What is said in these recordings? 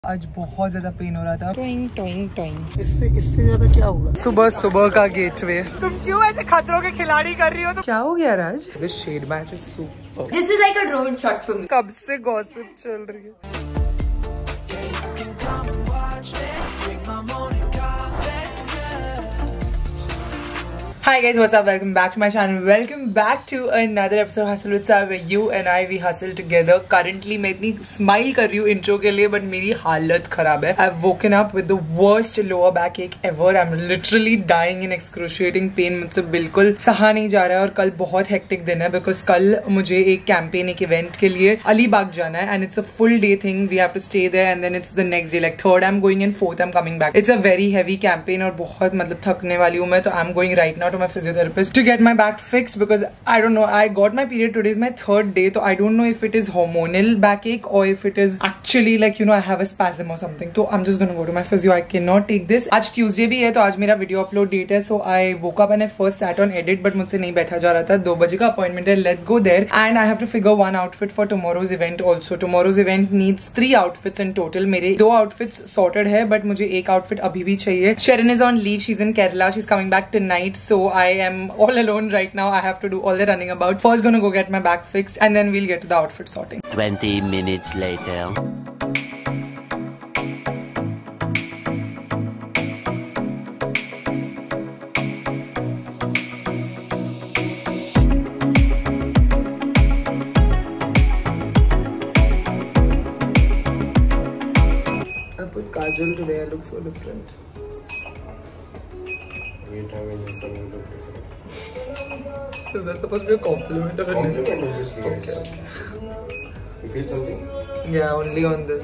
आज बहुत ज्यादा पेन हो रहा था। टोइंग टोइंग टोइंग। इससे ज्यादा क्या होगा? सुबह सुबह का गेटवे। तुम क्यों ऐसे खतरों के खिलाड़ी कर रही हो? तो क्या हो गया Raj? This shade match is super. This is like a drone shot for me. कब से गॉसिप चल रही है? Hi guys, what's up? Welcome back to my channel. Welcome back to another episode of Hustle with Sar, where you and I we hustle together. Currently मैं इतनी smile कर रही हूँ intro के लिए, but मेरी हालत खराब है. I've woken up with the worst lower backache ever. I'm literally dying in excruciating pain. मुझसे बिल्कुल सहा नहीं जा रहा है और कल बहुत hectic दिन है because कल मुझे एक campaign, एक event के लिए अलीबाग जाना है and it's a full day thing. We have to stay there and then it's the next day. Like 3rd I'm going and 4th I'm coming back. It's a very heavy campaign और बहुत मतलब थकने वाली हूँ मैं, तो I'm going right now to my physiotherapist to get my back fixed because I don't know, I got my period. Today is my 3rd day, so I don't know if it is hormonal backache or if it is actually like, you know, I have a spasm or something. So I'm just gonna go to my physio. I cannot take this. आज Tuesday भी है, तो आज मेरा video upload date है, so I woke up and I first sat on edit, but मुझसे नहीं बैठा जा रहा था. 2 बजे का appointment है. Let's go there and I have to figure one outfit for tomorrow's event also. Tomorrow's event needs 3 outfits in total. मेरे 2 outfits sorted है, but मुझे एक outfit अभी भी चाहिए. Sharon is on leave. She's in Kerala. She's coming back tonight, so I am all alone right now. I have to do all the running about. First gonna go get my back fixed and then we'll get to the outfit sorting. 20 minutes later. I put kajal today. I look so different. Is that supposed to be a compliment or an insult? Obviously, yes. Okay. You feel something? Yeah, only on this.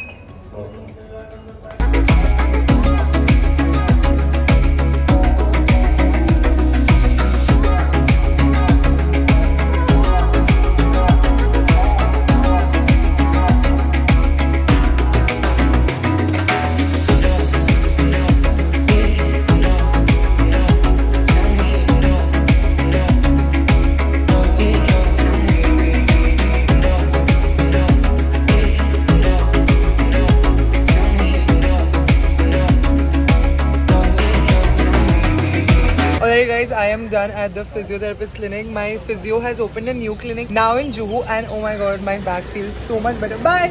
Alright guys, I am done at the physiotherapist clinic. My physio has opened a new clinic now in Juhu and oh my god, my back feels so much better. Bye!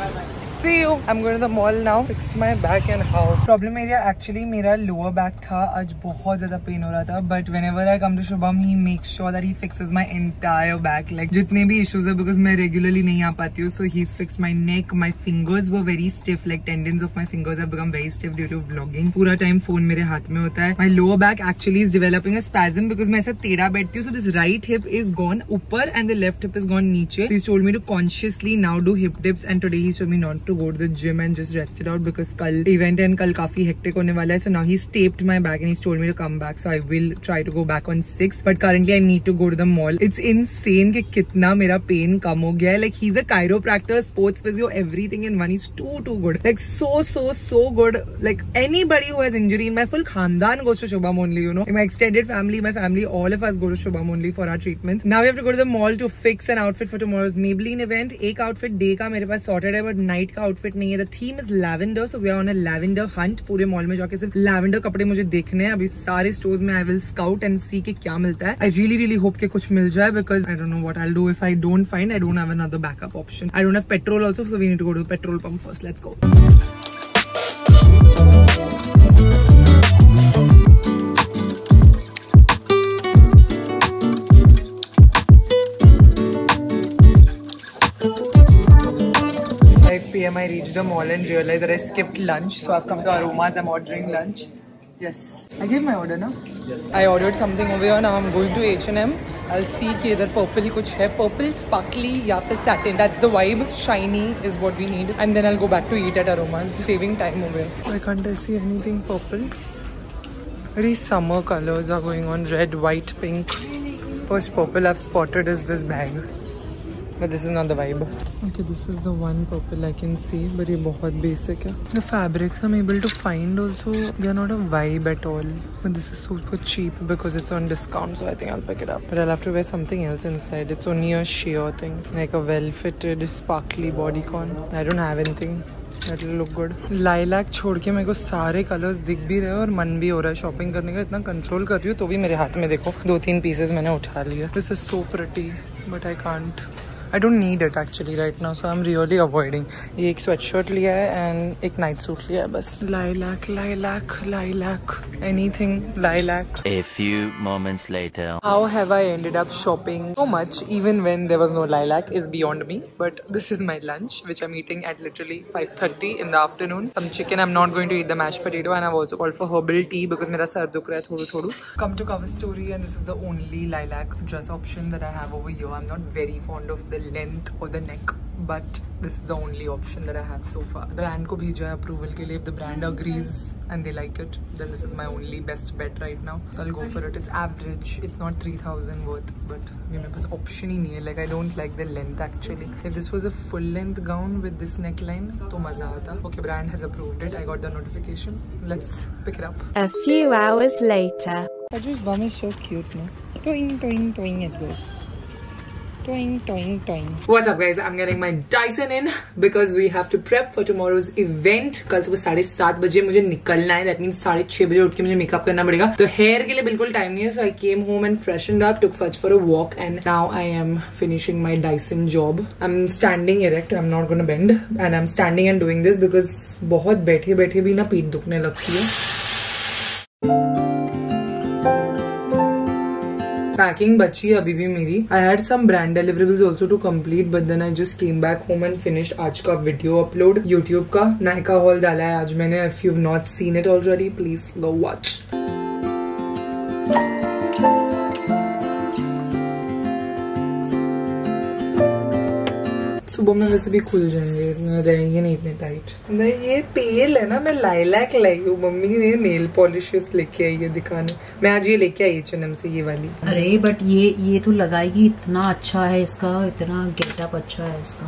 See you! I'm going to the mall now. Fixed my back and how. Problem area actually मेरा lower back था. आज बहुत ज़्यादा pain हो रहा था. But whenever I come to Shubham, he makes sure that he fixes my entire back. Like जितने भी issues है because मैं regularly नहीं आ पाती हूँ. So he's fixed my neck. My fingers were very stiff. Like tendons of my fingers have become very stiff due to vlogging. पूरा time phone मेरे हाथ में होता है. My lower back actually is developing a spasm because मैं ऐसा टेढ़ा बैठती हूँ. So this right hip is gone ऊपर and the left hip is gone नीचे. So he's told me to consciously now do hip dips and today he's told me not to go to the gym and just rest it out because कल event and कल काफी hectic होने वाला है. So now he's taped my back and he's told me to come back. So I will try to go back on 6th. But currently I need to go to the mall. It's insane कि कितना मेरा pain कम हो गया है. Like he's a chiropractor, sports physio, everything in one. He's too good. Like so good. Like anybody who has injury in my full khandan goes to Shubham only, you know. In my extended family, my family, all of us go to Shubham only for our treatments. Now we have to go to the mall to fix an outfit for tomorrow's Maybelline event. एक outfit day का मेरे पास sorted है, but night का outfit नहीं है. The theme is lavender, so we are on a lavender hunt. पूरे mall में जाके सिर्फ lavender कपड़े मुझे देखने हैं. अभी सारे stores में I will scout and see कि क्या मिलता है. I really hope कि कुछ मिल जाए because I don't know what I'll do if I don't find. I don't have another backup option. I don't have petrol also, so we need to go to the petrol pump first. Let's go. PM, I reached the mall and realized that I skipped lunch, so I've come to Aromas. I'm ordering lunch. Yes, I gave my order, no? Yes. I ordered something over here. Now I'm going to H&M. I'll see कि इधर purple कुछ है, purple sparkly या फिर satin. That's the vibe. Shiny is what we need, and then I'll go back to eat at Aromas. Saving time over here. Why can't I see anything purple? Very summer colors are going on. Red, white, pink. First purple I've spotted is this bag. But this is not the vibe. Okay, this is the one purple I can see, but ये बहुत basic है. The fabrics I'm able to find also, they are not a vibe at all. But this is super cheap because it's on discount, so I think I'll pick it up. But I'll have to wear something else inside. It's only a sheer thing, like a well-fitted, sparkly bodycon. I don't have anything. That'll look good. Lilac छोड़ के मेरे को सारे colours दिख भी रहे हैं और मन भी हो रहा है शॉपिंग करने का. इतना कंट्रोल कर रही हूँ तो भी मेरे हाथ में देखो 2-3 पीसेस मैंने उठा लिए. This is so pretty but I can't. I don't need it actually right now, so I'm really avoiding. ये एक sweatshirt लिया है and एक night suit लिया है बस. Lilac, lilac, lilac, anything lilac. A few moments later. How have I ended up shopping so much even when there was no lilac is beyond me. But this is my lunch, which I'm eating at literally 5:30 in the afternoon. Some chicken. I'm not going to eat the mashed potato, and I've also called for herbal tea because मेरा सर दुख रहा है थोड़ा थोड़ा. Come to Cover Story, and this is the only lilac dress option that I have over here. I'm not very fond of the length or the neck, but this is the only option that I have so far. Brand को भेजा है approval के लिए. If the brand agrees and they like it, then this is my only best bet right now. So I'll go for it. It's average. It's not 3,000 worth, but ये मेरे पास option ही नहीं है. Like I don't like the length actually. If this was a full length gown with this neckline, तो मजा आता. Okay, brand has approved it. I got the notification. Let's pick it up. A few hours later. Aju's bum is so cute, no? Toing, toing, toing it goes. Toing, toing, toing. What's up guys? I'm getting my Dyson in because we have to prep for tomorrow's event. कल सुबह 7:30 बजे मुझे निकलना है. That means 6:30 बजे उठ के मुझे मेकअप करना पड़ेगा. तो हेयर के लिए बिल्कुल टाइम नहीं है. So I came home and freshened up, took Fudge for a walk, and now I am finishing my Dyson job. I'm standing erect. I'm not gonna bend, and I'm standing and doing this because बहुत बैठे बैठे भी ना पीठ दुखने लगती है. Packing बची है अभी भी मेरी. I had some brand deliverables also to complete, but then I just came back home and finished आज का वीडियो अपलोड यूट्यूब का. नायका हॉल डाला है आज मैंने. If you have not seen it already, please go watch. सुबह में वैसे भी खुल जाएंगे, रहेंगे नहीं इतने टाइट. नहीं ये पेल है ना, मैं लाइलैक लाई हूँ. मम्मी ने नेल पॉलिशेस लेके आई है दिखाने. मैं आज ये लेके आई H&M से ये वाली. अरे बट ये तो लगाएगी. इतना अच्छा है इसका, इतना गेटअप अच्छा है इसका.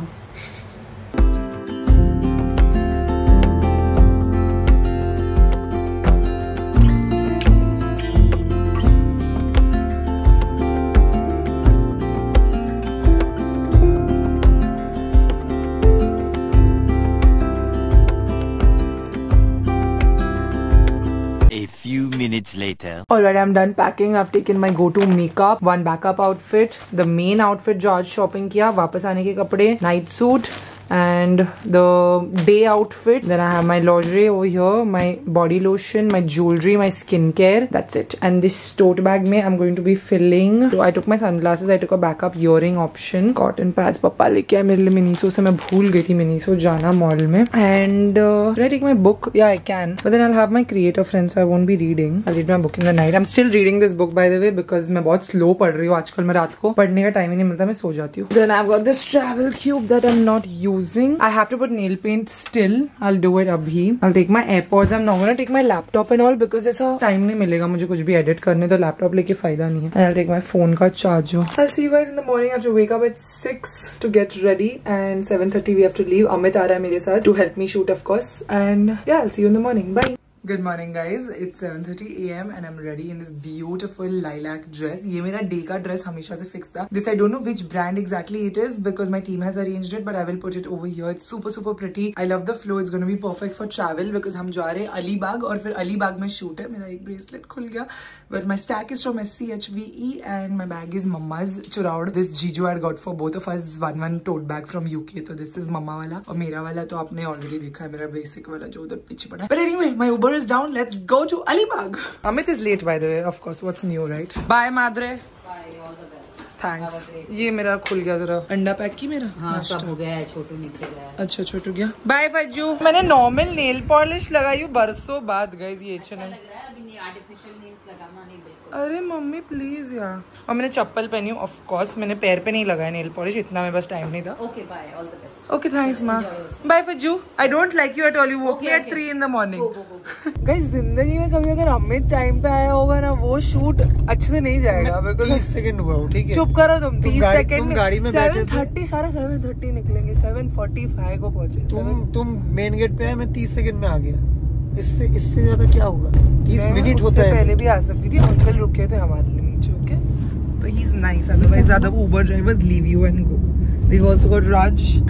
Minutes later. Alright, I'm done packing. I've taken my go-to makeup, one backup outfit, the main outfit जो आज shopping किया, वापस आने के कपड़े, night suit, and the day outfit. Then I have my lingerie over here, my body lotion, my jewelry, my skincare. That's it. And this tote bag mein I'm going to be filling. So I took my sunglasses. I took a backup earring option. Cotton pads पापा लेके आए मेरे लिए Miniso से. मैं भूल गई थी Miniso जाना मॉल में. And should I take my book? Yeah, I can. But then I'll have my creator friends, so I won't be reading. I'll read my book in the night. I'm still reading this book by the way because मैं बहुत slow पढ़ रही हूँ आजकल. मैं रात को पढ़ने का टाइम ही नहीं मिलता, मैं सो जाती हूँ. Then I've got this travel cube that I'm not using. I have to put nail paint still. I'll do it abhi. I'll take my AirPods. I'm not gonna take my laptop and all because ऐसा time नहीं मिलेगा मुझे कुछ भी edit करने. तो laptop लेके फायदा नहीं है. And I'll take my phone का charger. I'll see you guys in the morning. I have to wake up at 6 to get ready and 7:30 we have to leave. Amit आ रहा है मेरे साथ to help me shoot of course. And yeah, I'll see you in the morning. Bye. Good morning guys, it's 7:30 AM and I'm ready in this beautiful lilac dress. ये मेरा day का dress हमेशा से fix था. This I don't know which brand exactly it is because my team has arranged it, but I will put it over here. It's super pretty. I love the flow. It's gonna be perfect for travel because हम जा रहे हैं अलीबाग और फिर अलीबाग में shoot है. मेरा एक bracelet खुल गया, but my stack is from SCHVE and my bag is Mama's Churaud. This Jiju had got for both of us one tote bag from UK. तो this is Mama वाला और मेरा वाला तो आपने already देखा है, मेरा basic वाला जो उधर पीछे पड़ा है. But anyway, my Uber is down. Let's go to Alibag. Amit is late by the way. Of course, what's new, right? Bye, Madre. Bye, all the best. Thanks. ये मेरा खुल गया जरा. अंडा पैक की मेरा. हाँ, सब हो गया है. छोटू नीचे गया. अच्छा छोटू गया. Bye फज्जू. मैंने नॉर्मल नेल पॉलिश लगाई हूँ बरसों बाद guys. ये H&M. लग रहा है अभी आर्टिफिशियल नेल्स लगाना नहीं बिल्कुल. अरे मम्मी प्लीज यार. और मैंने चप्पल पहनी हूँ. ऑफ कोर्स मैंने पैर पे नहीं लगाया नेल पॉलिश. इतना मेरे पास टाइम नहीं था. Okay, bye, all the best. Okay, thanks माँ. Bye Fajju. I don't like you at all. You woke me at 3 in the morning. Guys, जिंदगी में कभी अगर अमित टाइम पे आया होगा ना, वो शूट अच्छे से नहीं जाएगा. 30 सेकंड हुआ. ठीक है, चुप करो तुम. 30 सेकंड गाड़ी में 7:30 सारा 7:30 निकलेंगे. 7:45 को पहुंचे. तुम मेन गेट पे आए, मैं 30 सेकंड में आ गया. इससे ज्यादा क्या होगा? 30 मिनट होता है. पहले भी आ सकती थी. अंकल रुके थे हमारे लिए नीचे. ओके, तो ही इज नाइस. अदरवाइज ज्यादा Uber drivers leave you and go. We also got Raj.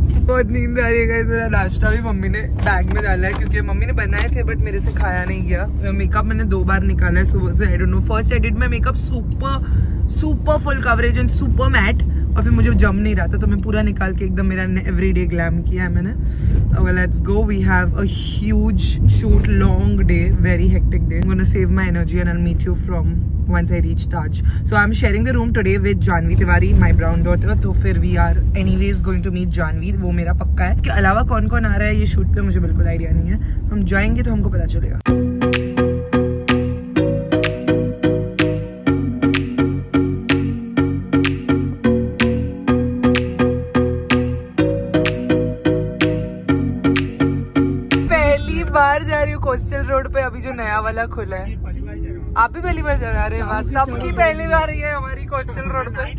बहुत नींद आ रही है गाइस। मेरा नाश्ता भी मम्मी ने बैग में डाला है क्योंकि मम्मी ने बनाए थे बट मेरे से खाया नहीं गया। मेकअप मैंने 2 बार निकाला है सुबह से। I don't know, first I did my makeup super full coverage and super matte, और फिर मुझे जम नहीं रहा था तो मैं पूरा निकाल के एकदम मेरा एवरीडे ग्लैम किया है मैंने। Let's go, we have a huge shoot, long day, very hectic day. I am gonna save my energy and I will meet you from once I reach Taj. So I'm sharing the room today with Janvi Tiwari, my brown daughter. तो फिर we are anyways going to meet Janvi, वो मेरा पक्का है। इसके अलावा कौन कौन आ रहा है ये शूट पे मुझे बिल्कुल आइडिया नहीं है, हम जाएंगे तो हमको पता चलेगा। पहली बार जा रही हूँ कोस्टल रोड पे, अभी जो नया वाला खुला है। आप भी पहली बार जा रहे हैं? वाह, सबकी पहली बार ही है हमारी कोस्टल रोड पे।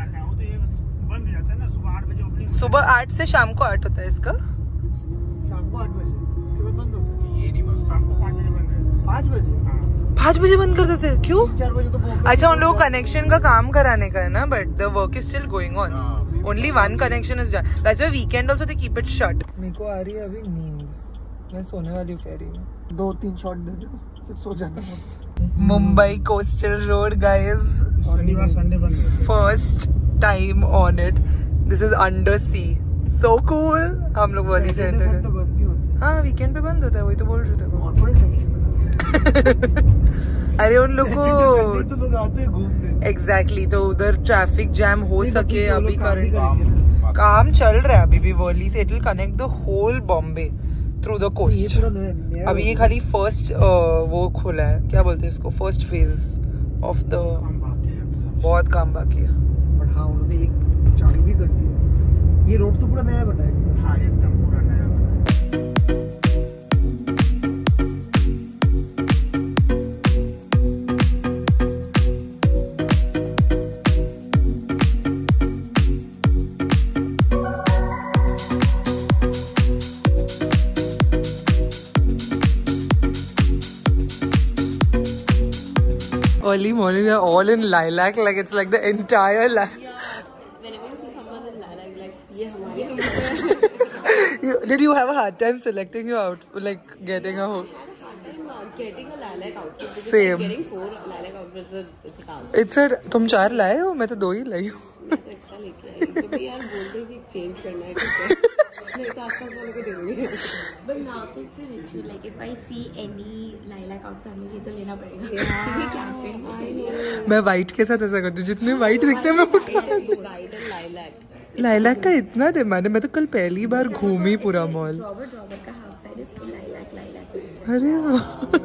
सुबह 8 से शाम को 8 होता है इसका। शाम को 8 बजे उसके बाद बंद होता है। ये नहीं, बस शाम को 5 बजे बंद है। 5 बजे? 5 बजे बंद कर देते हैं? क्यों? 4 बजे तो अच्छा, उन लोगों कनेक्शन का काम कराने का है ना, but the work is still going on. Only 1 connection is done. That's why weekend also they keep it shut. मेरे को आ रही है अभी नींद, मैं सोने वाली हूँ फेरी में। 2-3 शॉट दे दो फिर सो जाना। मुंबई कोस्टल रोड गाइस, शनिवार संडे बंद है। First time on it. This is under sea, so cool. हम लोग वाली से एंटर कर। हाँ, वीकेंड पे बंद होता है, वही तो बोल रहे थे। अरे उन लोग को तो लोग आते हैं घूमने। एग्जैक्टली, तो उधर ट्रैफिक जैम हो सके। अभी काम चल रहा है अभी भी वर्ली से। It will connect the whole Bombay through the coast. अभी ये खाली फर्स्ट वो खोला है, क्या बोलते हैं इसको, फर्स्ट फेज ऑफ द, बहुत काम बाकी है। बट हाँ, उन्होंने एक चाबी भी कर दी। ये रोड तो पूरा नया बना है। हाँ, एकदम पूरा नया बना है। Early morning, we are all in lilac, like it's like the entire lilac. Whenever you see someone in lilac, like ये हमारी Did you have a hard time selecting your outfit, like getting a whole? getting a lilac outfit. Because Same. Getting 4 lilac outfits it's a task. It's a, तुम 4 लाए हो, मैं तो 2 ही लाई हूँ। मैं तो एक्स्ट्रा लेके आई तो भाई यार बोलते कि चेंज करना है कुछ नहीं तो आसपास वालों को दे दूंगी। But now it's a ritual. Like if I see any lilac outfit, हमें ये तो लेना पड़ेगा। क्योंकि कैंपेन में चाहिए। मैं व्हाइट के साथ ऐसा करती हूँ, जितने व्हाइट दिखते हैं मैं White and lilac. लाइलाक का इतना डिमांड है। मैं तो कल पहली बार घूमी पूरा मॉल। Robert का half side is full lilac. अरे वाह।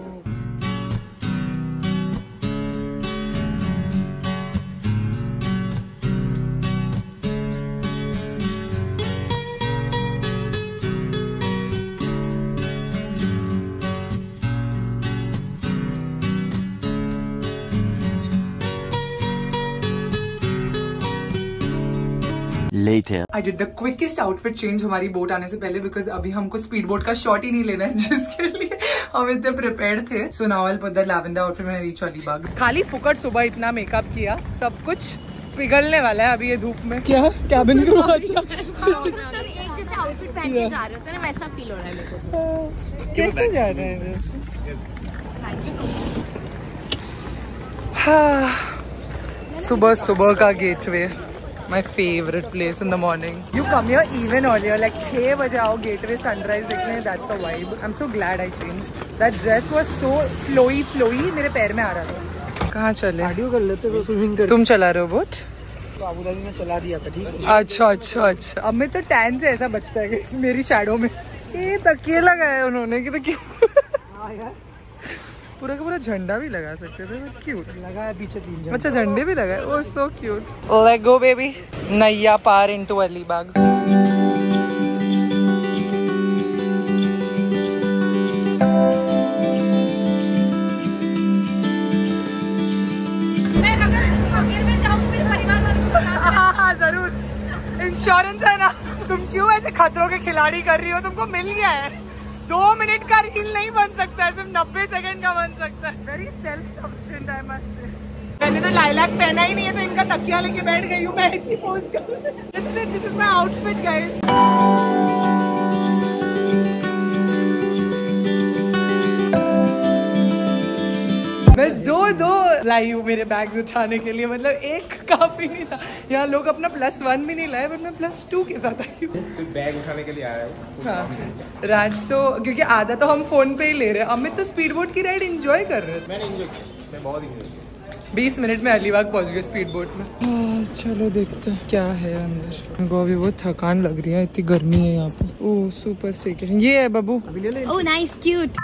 Later. I did the quickest outfit change हमारी बोट आने से पहले, because अभी हमको स्पीड बोट का शॉट ही नहीं लेना है, जिसके लिए हम इतने प्रिपेयर्ड थे। So now I'll put that lavender outfit when I reach Alibag. खाली फुकट सुबह इतना मेकअप किया, सब कुछ पिघलने वाला है अभी ये धूप में। क्या कैबिन क्रू? अच्छा, सब एक जैसे आउटफिट पहन के जा रहे होते हैं ना, वैसा फील हो रहा है मेरे को। कैसे जा रहे हैं? हाँ, सुबह सुबह का gateway, my favorite place in the morning. You come here even earlier, like 6 बजे आओ गेटवे सनराइज देखने, that's a vibe. I'm so glad I changed. That dress was so flowy, मेरे पैर में आ रहा था। कहाँ चले? कार्डियो कर लेते तो स्विमिंग कर। तुम चला रहे हो बोट? तो अबू धाबी में चला दिया था, ठीक है। अच्छा। अब मैं तो टैन से ऐसा बचता है मेरी शैडो में। ये तकिए लगाए उन्होंने कि तो क्यों? पूरा का पूरा झंडा भी लगा सकते थे, क्यूट लगा है पीछे 3 झंडे। अच्छा, झंडे भी लगाए, oh so cute. Let's go baby, नैया पार इनटू अलीबाग। हाँ जरूर, इंश्योरेंस है ना। तुम क्यों ऐसे खतरों के खिलाड़ी कर रही हो? तुमको मिल गया है। 2 मिनट का रील नहीं बन सकता है, सिर्फ 90 सेकंड का बन सकता है। Very self sufficient I must say. मैंने तो लाइलैक पहना ही नहीं है तो इनका तकिया लेके बैठ गई हूँ मैं इसी पोज कर। This is my outfit guys. मैं दो लाई हूँ मेरे बैग्स उठाने के लिए, मतलब एक काफी नहीं था। यहाँ लोग अपना +1 भी नहीं लाए बट मैं +2 के साथ आई हूँ। सिर्फ बैग उठाने के लिए आया हूँ। हाँ राज तो क्योंकि आधा तो हम फोन पे ही ले रहे हैं। अमित तो स्पीड बोट की राइड एंजॉय कर रहे थे। मैंने एंजॉय किया, मैं बहुत एंजॉय किया। 20 मिनट में अलीबाग पहुंच गए स्पीड बोट में। चलो देखते हैं क्या है अंदर। मेरे अभी बहुत थकान लग रही है, इतनी गर्मी है यहाँ पे। ओह सुपर स्टेकेशन ये है बाबू। Oh nice, cute.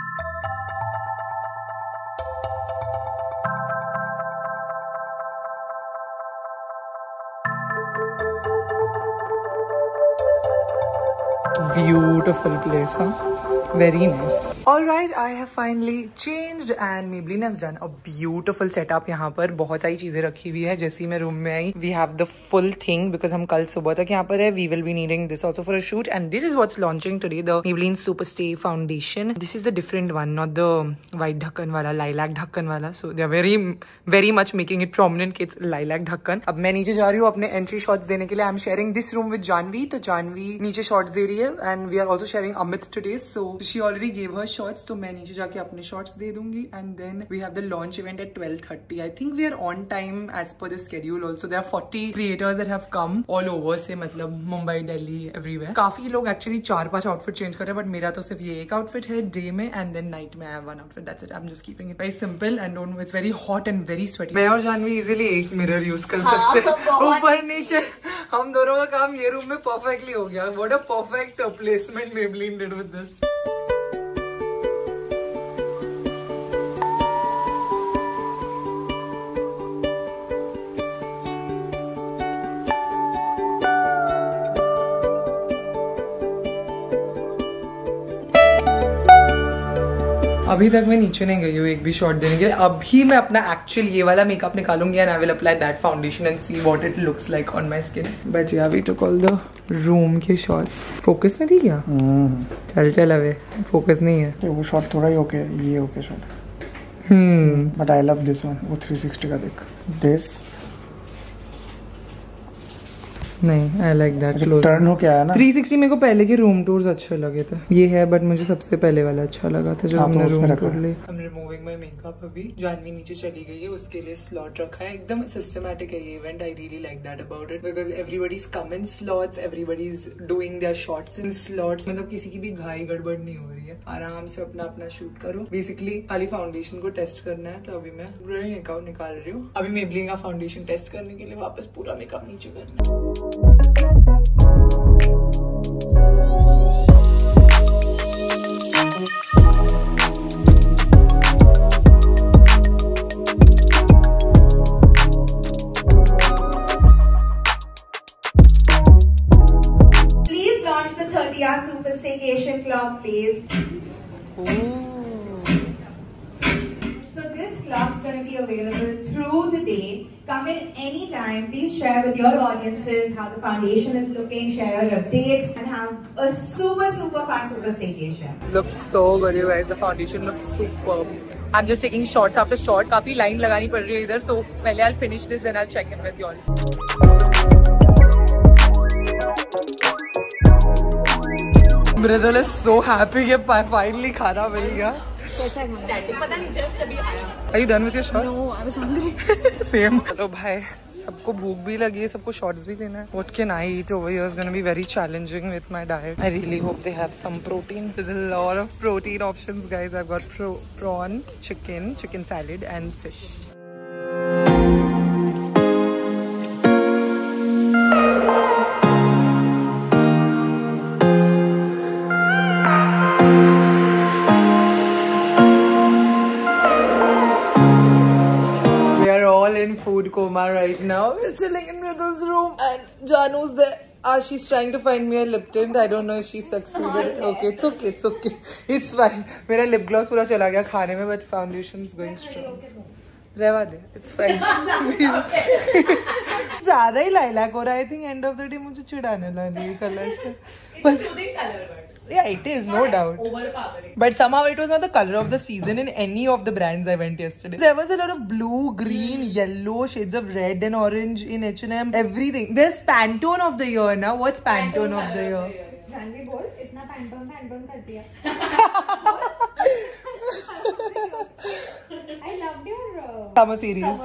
Beautiful place, huh? Very nice. All right, I have finally changed and Maybelline has done a beautiful setup यहाँ पर। बहुत सारी चीजें रखी हुई है। जैसे मैं रूम में आई, we have the full thing because हम कल सुबह तक यहाँ पर है। We will be needing this also for a shoot and this is what's launching today, the Maybelline Superstay Foundation. This is the different one, not the white ढक्कन वाला, lilac ढक्कन वाला. So they are very much making it prominent कि it's lilac ढक्कन. अब मैं नीचे जा रही हूँ अपने entry shots देने के लिए. I'm sharing this room with Janvi. तो Janvi नीचे shots दे रही है and we are also sharing Amit today. So she already gave her shots, तो मैं नीचे जाके अपने shots दे दूंगी and then we have the launch event at 12:30. I think we are on time as per the schedule also. There are 40 creators that have come all over से, मतलब Mumbai, Delhi, everywhere. काफी लोग actually 4-5 आउटफिट चेंज कर रहे हैं, but मेरा तो सिर्फ ये एक आउटफिट है डे में एंड देन नाइट में I have one outfit. That's it. I'm just keeping it very simple and don't. It's very hot and very sweaty. मैं और जानवी इजीली एक मिरर यूज कर सकते हैं, ऊपर नीचे। हम दोनों का काम ये रूम में परफेक्टली हो गया। What a perfect placement Maybelline did with this. अभी तक मैं नीचे नहीं गई हूँ एक भी शॉट देने के लिए। अभी मैं अपना एक्चुअल ये वाला मेकअप निकालूंगी and I will apply that foundation and see what it looks like on my skin. But yeah we took all the room के शॉट्स। फोकस नहीं किया? चल अबे फोकस नहीं है। वो शॉट थोड़ा ही ओके, ये okay shot. But I love this one. वो 360 का देख। दिस नहीं, आई लाइक दैट। टर्न हो क्या है ना 360 मेरे को पहले के रूम टूर्स अच्छे लगे थे। ये है बट मुझे सबसे पहले वाला अच्छा लगा था जो हमने रूम टूर लिए। I'm removing my makeup अभी। जानवी नीचे चली गई है, उसके लिए स्लॉट रखा है। एकदम सिस्टमैटिक है ये event. I really like that about it because everybody's come in slots, everybody's doing their shots in slots। मतलब किसी की भी घाई गड़बड़ नहीं हो रही है, आराम से अपना अपना शूट करो। बेसिकली खाली फाउंडेशन को टेस्ट करना है, तो अभी मैं पूरा मेकअप निकाल रही हूँ। अभी Maybelline का फाउंडेशन टेस्ट करने के लिए वापस पूरा मेकअप नीचे करना है। Please launch the 30-hour Super Staycation clock, please. So this clock is going to be available through the day. Come in anytime. Please share with your audiences how the foundation is looking, share your updates, and have a super fun Super Staycation. Looks so good, you guys. The foundation looks superb. I'm just taking shots after shot. काफी line लगानी पड़ रही है इधर, तो पहले I'll finish this, then I'll check in with you all. Mridul is so happy कि finally खाना मिल गया। पता नहीं जस्ट अभी आया। Are you done with your shot? No, I was hungry. Same. चलो भाई, सबको भूख भी लगी है, सबको शॉट्स भी लेना है। What can I eat over here is going to be very challenging with my diet. I really hope they have some protein. There's a lot of protein options, guys. I've got prawn, chicken salad, and fish. Food coma right now. We're chilling in Mridul's room and Janu's there. She's trying to find me a lip tint. I don't know if she succeeded. Okay, it's okay. It's fine. मेरा lip gloss पूरा चला गया खाने में, but foundation is going strong. रहवा दे, it's fine. ज़्यादा ही lilac हो रहा है. I think end of the day मुझे चिढ़ाने लगा ये कलर से. Yeah, it is, no doubt. But somehow it was not the color of the season in any of the brands I went yesterday. There was a lot of blue, green, yellow, shades of red and orange in H&M. Everything. There's Pantone of the year now. What's Pantone of the year? Janvi बोल, इतना Pantone कर दिया. I loved your Summer series.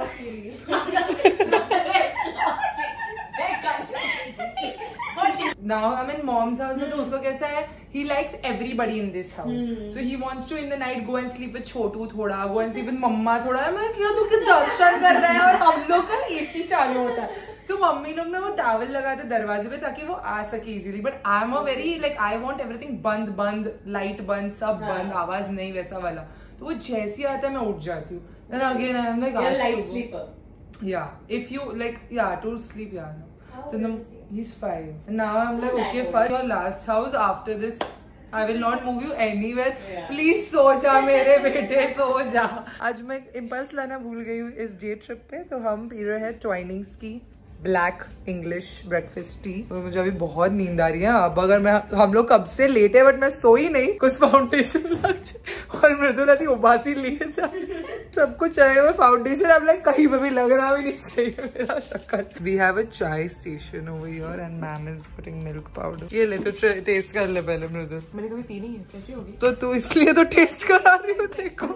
Now I'm in mom's house. तो उसका कैसा है? He likes everybody in this house. So he wants to in the night go and sleep with छोटू थोड़ा, go and sleep with मम्मा थोड़ा. मैं क्या तू क्या दर्शन कर रहा है और हम लोग का AC चालू होता है. तो मम्मी लोग ना वो टावल लगाते दरवाजे पे ताकि वो आ सके easily. But I am a very like I want everything बंद बंद, लाइट बंद, सब बंद, आवाज नहीं, वैसा वाला. तो वो जैसे ही आता है मैं उठ जाती हूँ. Then again I am like light sleeper. Yeah, if you like to sleep So then he's 5. And now I'm like okay fine. Your last house after this. I will not move you anywhere. Please सो जा मेरे बेटे, सो जा. आज मैं impulse लाना भूल गई हूँ इस डे ट्रिप पे. तो हम पी रहे हैं ट्वाइनिंग्स की ब्लैक इंग्लिश ब्रेकफास्ट टी. तो मुझे अभी बहुत नींद आ रही है. अब अगर मैं हम लोग कब से लेट है बट मैं सोई नहीं. कुछ फाउंडेशन लग जाए और मृदुल ऐसी उबासी लिए जाए. सब कुछ चाहिए फाउंडेशन. अब लाइक कहीं पे भी लगना भी नहीं चाहिए मेरा शक्ल. We have a chai station over here and ma'am is putting milk powder. ये ले तो टेस्ट कर ले पहले मृदुल. मैंने कभी पी नहीं है, कैसी होगी? तो तू इसलिए तो टेस्ट करा रही हो. देखो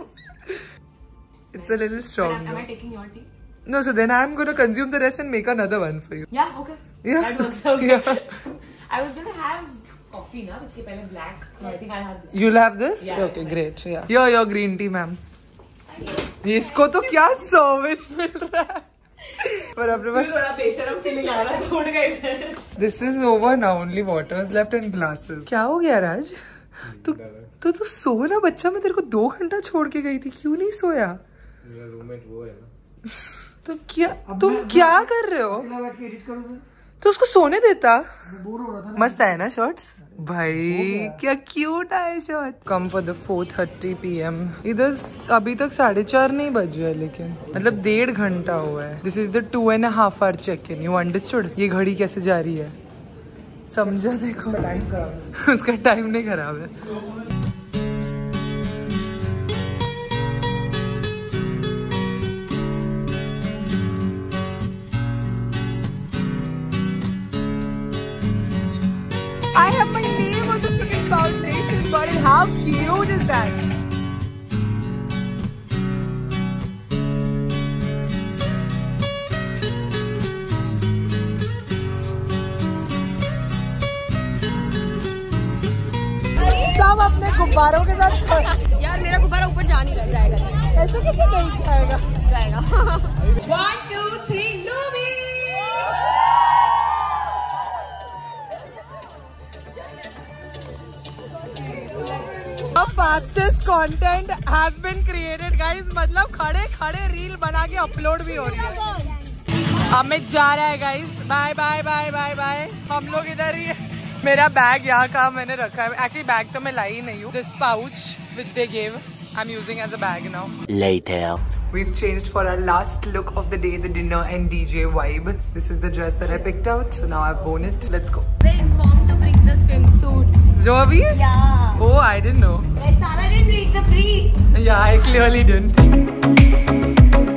it's a little strong. Am I taking your tea? No, so then I'm going to consume the rest and make another one for you. Yeah, okay. Yeah. That works out. Yeah. I was going to have coffee na, इसके पहले black. I think I'll have this. You'll have this? Yeah. Okay, great. Yeah. Your green tea, ma'am. इसको तो क्या service मिल रहा है. पर अपने पास थोड़ा बेशरम फीलिंग आ रहा है, उड़ गई. This is over now. Only water is left and glasses. क्या हो गया राज? तू सो ना बच्चा. मैं तेरे को 2 घंटा छोड़ के गई थी. क्यों नहीं सोया? मेरा रूममेट वो है ना. तो तुम क्या कर रहे हो? तो उसको सोने देता. मस्त है ना शॉर्ट्स भाई. क्या क्यूट है shorts. Come for the 4:30 PM. इधर अभी तक 4:30 नहीं बजे है लेकिन मतलब 1.5 घंटा हुआ है. This is the 2.5 hour check in. You understood. ये घड़ी कैसे जा रही है समझा. देखो उसका टाइम नहीं खराब है. I have my name on the freaking foundation bottle. How cute is that? सब अपने गुब्बारों के साथ. यार मेरा गुब्बारा ऊपर जा नहीं जाएगा. ऐसे कैसे नहीं जाएगा? जाएगा. 1, 2, 3, Lumi! The fastest content has been created, guys. मतलब खड़े रील बना के अपलोड भी हो रही है. अमित जा रहा है guys. Bye bye bye bye bye. हम लोग इधर ही. मेरा बैग यहाँ का मैंने रखा है. एक्चुअली बैग तो मैं लाई नहीं हूँ. This pouch which they gave, I'm using as a bag now. Later. We've changed for our last look of the day, the dinner and DJ vibe. This is the dress that I picked out, so now I've worn it. Let's go. We're informed to bring the swimsuit. Rovi? Yeah. Oh, I didn't know. Sarah didn't read the brief. Yeah, I clearly didn't.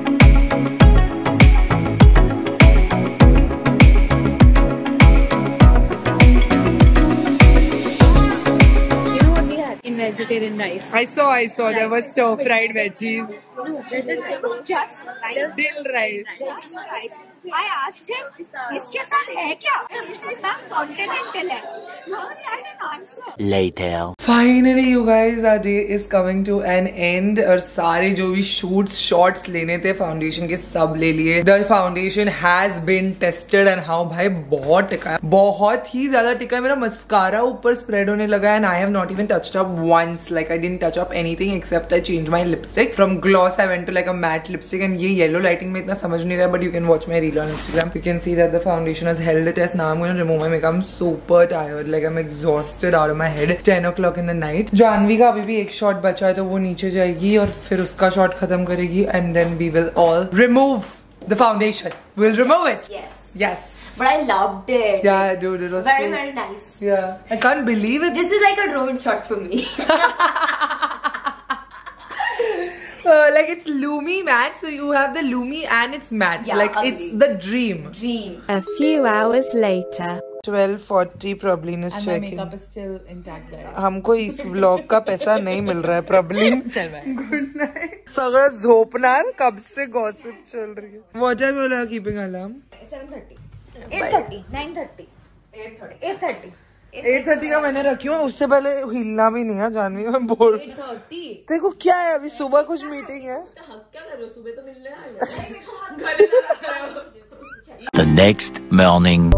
In vegetarian rice. I saw. There was stir-fried veggies. No, this is just rice. Dill rice. Just rice. I asked him, इसके साथ है क्या? इसमें नाम continental है. How is that an answer? Later. Finally, you guys, our day is coming to an end. और सारे जो भी shoots, shots लेने थे फाउंडेशन के सब ले लिए. The foundation has been tested and how भाई बहुत टिका है. बहुत ही ज्यादा टिका है. मेरा मस्कारा ऊपर स्प्रेड होने लगा and I have not even touched up once. Like I didn't touch up anything except I changed my lipstick. From gloss I went to like a matte lipstick and ये yellow lighting में इतना समझ नहीं रहा but you can watch my reel on Instagram. You can see that the foundation has held the test. Now I'm going to remove my makeup. I'm super tired. Like I'm exhausted out of my head. 10 o'clock in the night. Janvi का अभी भी एक shot बचा है तो वो नीचे जाएगी और फिर उसका shot खत्म करेगी and then we will all remove the foundation. We'll remove it. Yes. Yes. But I loved it. Yeah, dude, it was very, so... very nice. Yeah. I can't believe it. This is like a drone shot for me. Like it's Lumi matte, so you have the Lumi and it's matte. Yeah, like ugly. it's the dream. Dream. A few hours later. 12:40 Prablin is And checking. my makeup is still intact, guys. हमको इस vlog का पैसा नहीं मिल रहा है problem. चल भाई. Good night. सगळं झोपणार कब से gossip चल रही है. What time you are keeping alarm? 7:30. 8:30. 9:30. 8:30. 8:30 का मैंने रखी हूँ. उससे पहले हिलना भी नहीं है जानवी. मैं बोल. 8:30. देखो क्या है अभी सुबह कुछ मीटिंग है. क्या कर रहे हो सुबह तो मिलने आए हो. The next morning.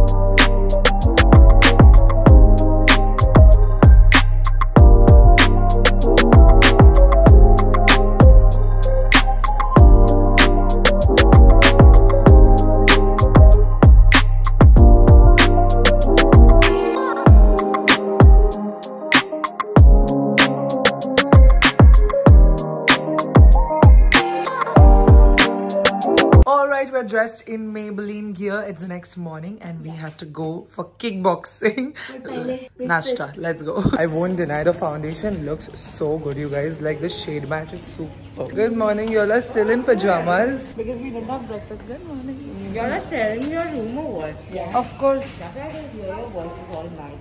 Alright, we're dressed in Maybelline gear. It's the next morning and we have to go for kickboxing. Nashta, let's go. I won't deny the foundation looks so good, you guys. Like the shade match is super. Good morning, you all are still in pajamas. Because we didn't have breakfast. Good morning. You're not sharing your room or what? Yes. Of course. I can hear your voices all night.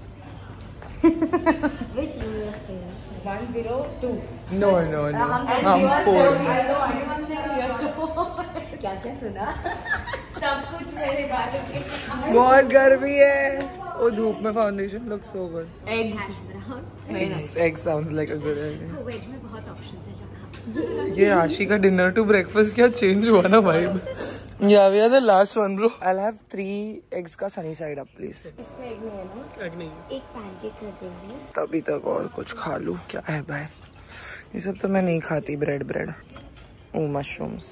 Which room you are staying? 102. No. I'm 4. क्या क्या सुना? सब कुछ मेरे बारे में. बहुत गर्मी है. वो धूप में foundation looks so good. Eggs. Egg sounds like a good idea. Veg में बहुत ऑप्शंस है जो खाने. ये आशी का dinner to breakfast क्या change हुआ ना vibe. Yeah, we are the last one, bro. I'll have 3 eggs का sunny side up, please. इसमें एग नहीं है ना? Egg नहीं. एक पैनकेक कर देंगे. तभी तक और कुछ खा लूं. क्या है भाई? ये सब तो मैं नहीं खाती. Bread. Oh, mushrooms.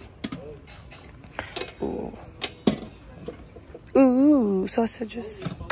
Ooh, sausages.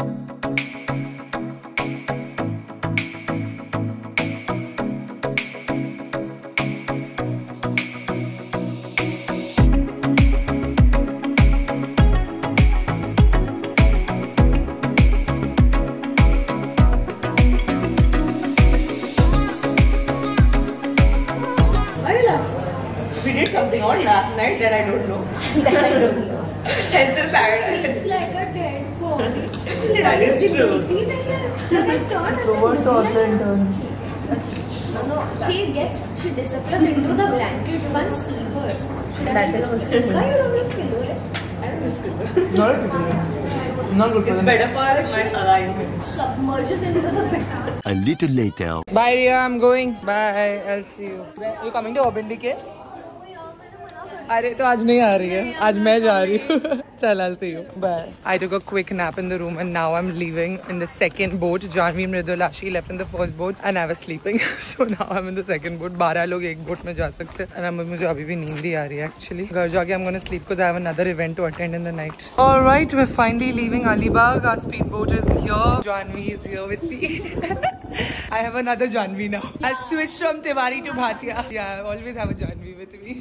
We did something on last night that I don't know. That I don't know. It's a paradise. It's like a dead body. That is true. No, she disappears into the blanket. Once see her. That is what. Why you don't use pillow? I don't use pillow. Not a good. Not good. It's better for my alignment. Submerges into the bed. A little later. Bye, Ria. I'm going. Bye. I'll see you. Are you coming to Urban Decay? अरे तो आज नहीं आ रही है. आज मैं जा रही हूँ. चल, I'll see you. Bye. I took a quick nap in the room and now I'm leaving in the second boat. Janvi, Mridul, Ashi left in the first boat and I was sleeping. So now I'm in the second boat. 12 लोग एक boat में जा सकते हैं. And मुझे अभी भी नींद ही आ रही है actually. घर जाके I'm gonna sleep because I have another event to attend in the night. Alright, we're finally leaving Alibag. Our speedboat is here. Janvi is here with me. I have another Janvi now. I switched from Tiwari to Bhatia. Yeah, I always have a Janvi with me.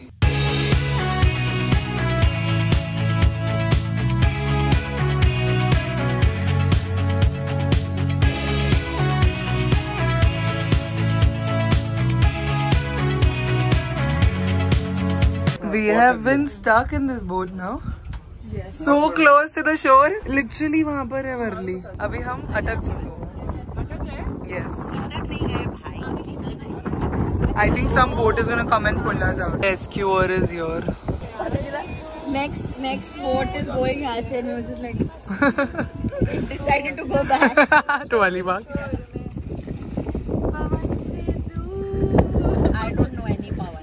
We have been stuck in this boat now. Yes. So close to the shore. Literally वहाँ पर है वर्ली. अभी हम अटक चुके हैं. अटक गए? Yes. अटक नहीं गए भाई. I think some boat is gonna come and pull us out. Rescuer is here. Next boat is going as and we were just like decided to go back to Alibag. I don't know any Pawan.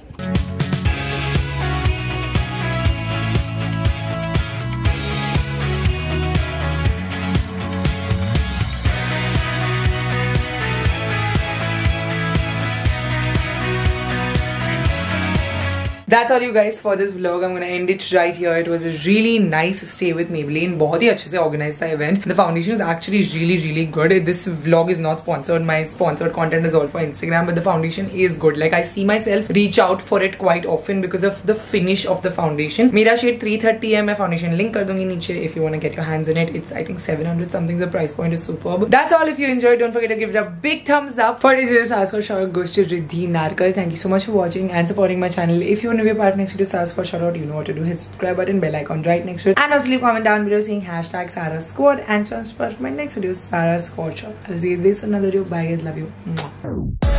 That's all you guys for this vlog. I'm gonna end it right here. It was a really nice stay with Maybelline. बहुत ही अच्छे से organized था event. The foundation is actually really good. This vlog is not sponsored. My sponsored content is all for Instagram, but the foundation is good. Like I see myself reach out for it quite often because of the finish of the foundation. मेरा shade 330 है. मैं foundation link कर दूंगी नीचे if you want to get your hands on it. It's I think 700 something. The price point is superb. That's all. If you enjoyed, don't forget to give it a big thumbs up. For this video, Stars for Shoutout goes to Riddhi Narkar. Thank you so much for watching and supporting my channel. If you want to be a part of next video Stars for Shoutout, you know what to do. Hit subscribe button, bell icon right next to it, and also leave comment down below saying hashtag Sarah Squad and transfer my next video Sarah Squad Shot. I will see you guys in another video. Bye guys, love you. Mwah.